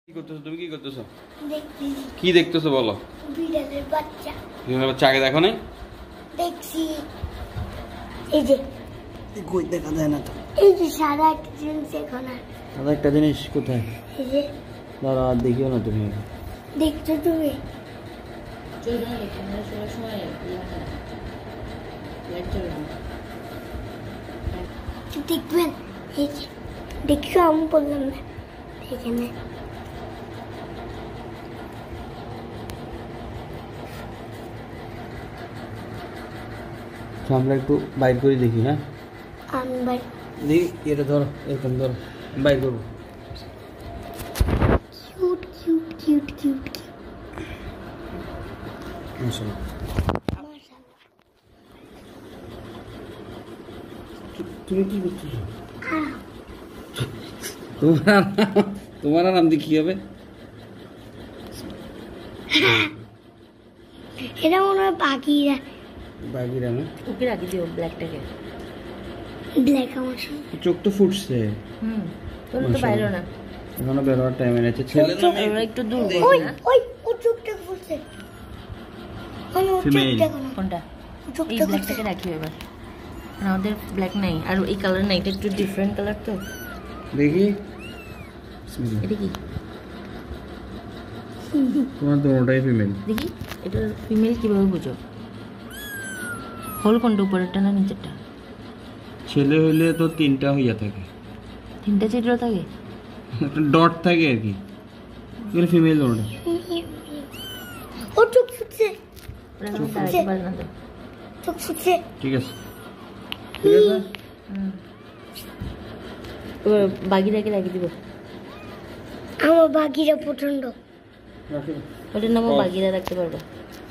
কি করতেছো তুমি? কি করতেছো? দেখছি কি দেখতেছো বলো? বিড়ালের বাচ্চা। বিড়ালের বাচ্চা আগে দেখো নাই? দেখছি এই যে কই দেখা যায় না তো। এই যে সাদা একটা জিনিস দেখো না। দাদা একটা জিনিস কোথায়? এই যে দাদা আর দেখিও না তুমি। দেখছো তুমি? দেখবেন এই যে দেখছো আমি বললাম না এখানে তো আমরা একটু বাইর করে দেখি। হ্যাঁ আমি বাড়ি দেখি, এটা ধরো, এরকম ধরো, বাইর করবো। কিউট কিউট কিউট কিউট মাশাআল্লাহ। তুমি কি করতেছো? তোমার নাম দিয়ে কি হবে? এটা মনে হয় পাখিরা। বাগিরা না? ওকে রাখি দিও ব্ল্যাকটাকে। ব্ল্যাক আমার সঙ্গে চোখ তো ফুটছে। তোর তো বাইরে না, এখনো বেরোয়ার টাইম এনেছে। ছেলে না মেয়ে? ওরা একটু দূর ওই না। ওই ও চোখটা ফুলছে। ওই ও চোখ Female. দেখো না। কোনটা? ও এই চোখটা ফুলছে। ব্ল্যাকটাকে রাখি এবার। আর আমাদের ব্ল্যাক নাই, আর এই কালার নাই, এটা একটু ডিফারেন্ট কালার তো। দেখি। বিসমিল্লাহ। এটা কি তোমার দুটোটাই ফিমেল। দেখি, এটা ফিমেল কিভাবে বুঝো? হোল কোনটা, উপরেরটা না নিচেরটা? ছেলে হইলে তো তিনটা হইয়া থাকে, তিনটা চিত্র থাকে। একটা ডট থাকে আর কি। এগুলো ফিমেল দুটোটা। ও চোখ ফুটছে। ওরা আমি দাঁড়াতে পারে না তো। চোখ ফুটছে। ঠিক আছে, ঠিক আছে। এবার বাগিটাকে রাখি দিব। আমার বাকিরা প্রচন্ড। রাখি। ওটার নামও বাগিরা রাখতে পারবো।